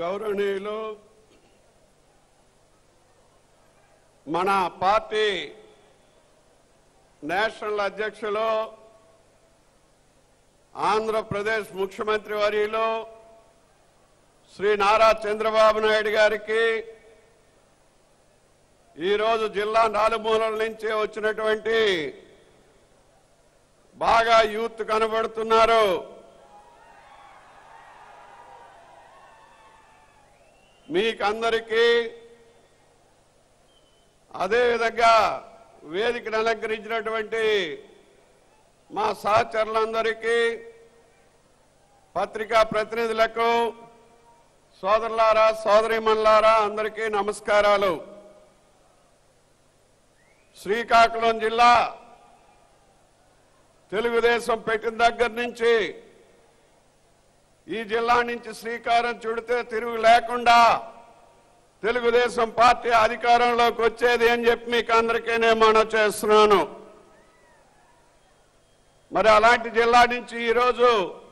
గౌరవనీయులు మన party national అధ్యక్షులు ఆంధ్రప్రదేశ్ ముఖ్యమంత్రి వర్యులు శ్రీ నారా చంద్రబాబు నాయుడు గారికి ఈ రోజు జిల్లా నాలుమూలల నుంచి వచ్చినటువంటి బాగా యూత్ కనబడుతున్నారు. మీకందరికీ అదేవిధంగా వేదికను అలంకరించినటువంటి మా సహచరులందరికీ, పత్రికా ప్రతినిధులకు, సోదరులారా సోదరీమణులారా అందరికీ నమస్కారాలు. శ్రీకాకుళం జిల్లా తెలుగుదేశం పెట్టిన దగ్గర నుంచి ఈ జిల్లా నుంచి శ్రీకారం చుడితే తిరుగు లేకుండా తెలుగుదేశం పార్టీ అధికారంలోకి వచ్చేది అని చెప్పి మీకు అందరికీ నేను మనవి చేస్తున్నాను. మరి అలాంటి జిల్లా నుంచి ఈరోజు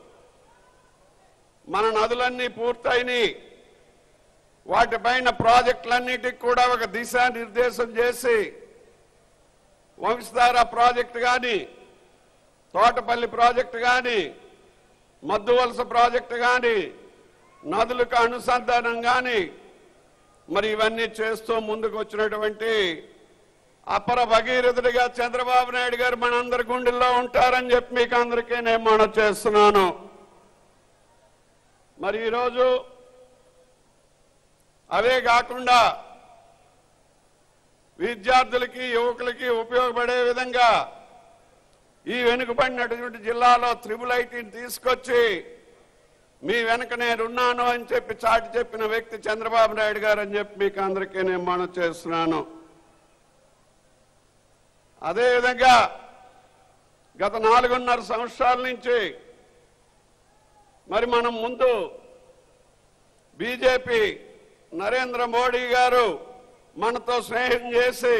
మన నదులన్నీ పూర్తయినాయి. వాటిపైన ప్రాజెక్టులన్నిటికి కూడా ఒక దిశానిర్దేశం చేసి వంశధార ప్రాజెక్టు కానీ, తోటపల్లి ప్రాజెక్టు కానీ, మద్దువలస ప్రాజెక్టు కానీ, నదులకు అనుసంధానం కానీ మరి ఇవన్నీ చేస్తూ ముందుకు వచ్చినటువంటి అపర భగీరథుడిగా చంద్రబాబు నాయుడు గారు మనందరి గుండెల్లో ఉంటారని చెప్పి మీకు అందరికీ నేను మనవి చేస్తున్నాను. మరి ఈరోజు అవే కాకుండా విద్యార్థులకి, యువకులకి ఉపయోగపడే విధంగా ఈ వెనుకబడినటువంటి జిల్లాలో త్రిబుల్ ఐటీని తీసుకొచ్చి మీ వెనక నేనున్నాను అని చెప్పి చాటి చెప్పిన వ్యక్తి చంద్రబాబు నాయుడు గారు అని చెప్పి మీకు అందరికీ నేను మనవి చేస్తున్నాను. అదేవిధంగా గత 4.5 సంవత్సరాల నుంచి మరి మనం ముందు బీజేపీ నరేంద్ర మోడీ గారు మనతో స్నేహం చేసి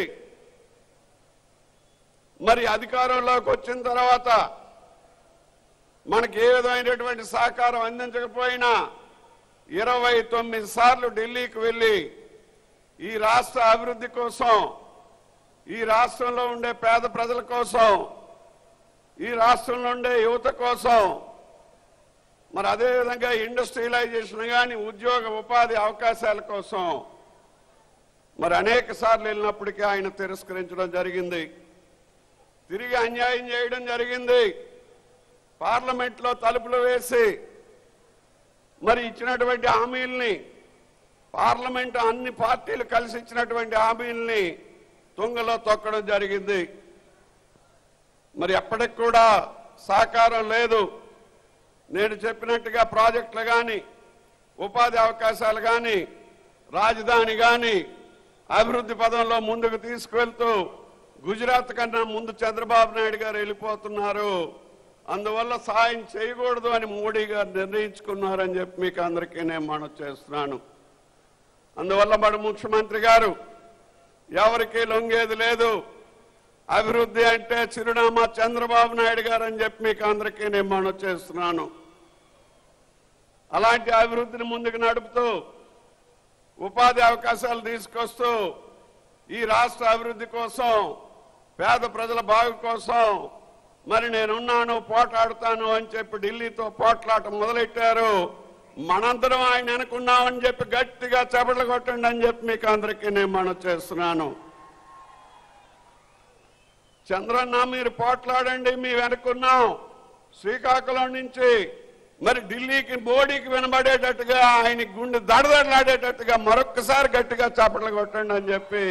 మరి అధికారంలోకి వచ్చిన తర్వాత మనకి ఏ విధమైనటువంటి సహకారం అందించకపోయినా 29 సార్లు ఢిల్లీకి వెళ్ళి ఈ రాష్ట్ర అభివృద్ధి కోసం, ఈ రాష్ట్రంలో ఉండే పేద ప్రజల కోసం, ఈ రాష్ట్రంలో ఉండే యువత కోసం, మరి అదేవిధంగా ఇండస్ట్రియలైజేషన్ కానీ, ఉద్యోగ ఉపాధి అవకాశాల కోసం మరి అనేక సార్లు వెళ్ళినప్పటికీ ఆయన తిరస్కరించడం జరిగింది. తిరిగి అన్యాయం చేయడం జరిగింది. పార్లమెంట్లో తలుపులు వేసి మరి ఇచ్చినటువంటి హామీల్ని, పార్లమెంట్ అన్ని పార్టీలు కలిసి ఇచ్చినటువంటి హామీల్ని తుంగలో తొక్కడం జరిగింది. మరి ఎప్పటికి కూడా సహకారం లేదు. నేను చెప్పినట్టుగా ప్రాజెక్టులు కానీ, ఉపాధి అవకాశాలు కానీ, రాజధాని కానీ అభివృద్ధి పదంలో ముందుకు తీసుకువెళ్తూ గుజరాత్ కన్నా ముందు చంద్రబాబు నాయుడు గారు వెళ్ళిపోతున్నారు. అందువల్ల సాయం చేయకూడదు అని మోడీ గారు నిర్ణయించుకున్నారని చెప్పి మీకు అందరికీ నేను మనవి చేస్తున్నాను. అందువల్ల మన ముఖ్యమంత్రి గారు ఎవరికీ లొంగేది లేదు. అభివృద్ధి అంటే చిరునామా చంద్రబాబు నాయుడు గారు అని చెప్పి మీకు అందరికీ నేను మనవి చేస్తున్నాను. అలాంటి అభివృద్ధిని ముందుకు నడుపుతూ, ఉపాధి అవకాశాలు తీసుకొస్తూ, ఈ రాష్ట్ర అభివృద్ధి కోసం, పేద ప్రజల బాగు కోసం మరి నేనున్నాను, పోట్లాడుతాను అని చెప్పి ఢిల్లీతో పోట్లాట మొదలెట్టారు. మనందరం ఆయన అనుకున్నామని చెప్పి గట్టిగా చపట్లు కొట్టండి అని చెప్పి మీకు అందరికీ నేను మనవి చేస్తున్నాను. చంద్రన్న మీరు పోట్లాడండి, మీ వెనుకున్నాం. శ్రీకాకుళం నుంచి మరి ఢిల్లీకి, మోడీకి వినబడేటట్టుగా, ఆయన గుండె దడదడలాడేటట్టుగా మరొక్కసారి గట్టిగా చపట్లు కొట్టండి అని చెప్పి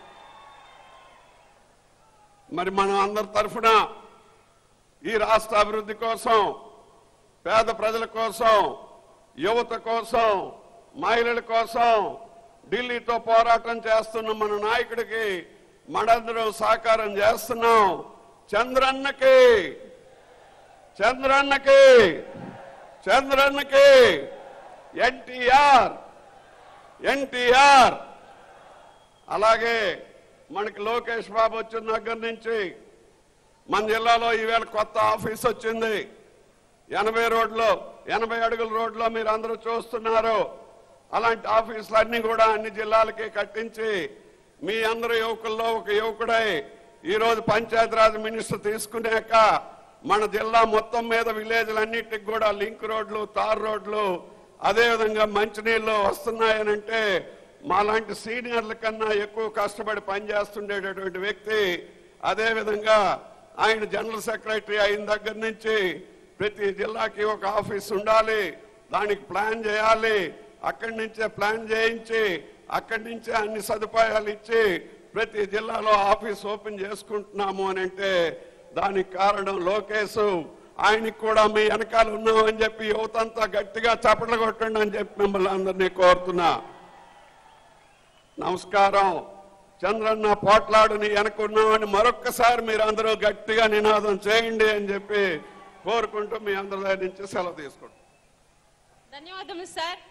మరి మనం అందరి తరఫున ఈ రాష్ట్ర అభివృద్ధి కోసం, పేద ప్రజల కోసం, యువత కోసం, మహిళల కోసం ఢిల్లీతో పోరాటం చేస్తున్న మన నాయకుడికి మనందరం సహకారం చేస్తున్నాం. చంద్రన్నకి చంద్రన్నకి చంద్రన్నకి ఎన్టీఆర్ ఎన్టీఆర్. అలాగే మనకి లోకేష్ బాబు వచ్చిన దగ్గర నుంచి మన జిల్లాలో ఈవేళ కొత్త ఆఫీస్ వచ్చింది. 80 అడుగుల రోడ్లో మీరు అందరూ చూస్తున్నారు. అలాంటి ఆఫీసులన్నీ కూడా అన్ని జిల్లాలకి కట్టించి మీ అందరు యువకుల్లో ఒక యువకుడై ఈరోజు పంచాయతీరాజ్ మినిస్టర్ తీసుకున్నాక మన జిల్లా మొత్తం మీద విలేజ్లన్నిటికి కూడా లింక్ రోడ్లు, తార్ రోడ్లు, అదేవిధంగా మంచినీళ్ళు వస్తున్నాయనంటే మాలాంటి సీనియర్ల కన్నా ఎక్కువ కష్టపడి పనిచేస్తుండేటటువంటి వ్యక్తి. అదేవిధంగా ఆయన జనరల్ సెక్రటరీ అయిన దగ్గర నుంచి ప్రతి జిల్లాకి ఒక ఆఫీస్ ఉండాలి, దానికి ప్లాన్ చేయాలి, అక్కడి నుంచే ప్లాన్ చేయించి అక్కడి నుంచే అన్ని సదుపాయాలు ఇచ్చి ప్రతి జిల్లాలో ఆఫీస్ ఓపెన్ చేసుకుంటున్నాము అని అంటే దానికి కారణం లోకేష్. ఆయనకి కూడా మీ వెనకాల ఉన్నామని చెప్పి యువతంతా గట్టిగా చప్పట్లు కొట్టండి అని చెప్పి మిమ్మల్ని అందరినీ కోరుతున్నా. నమస్కారం. చంద్రన్న పోట్లాడు నీ వెనకున్నామని మరొక్కసారి మీరు అందరూ గట్టిగా నినాదం చేయండి అని చెప్పి కోరుకుంటూ మీ అందరి దగ్గర నుంచి సెలవు తీసుకుంటాం. ధన్యవాదములు సార్.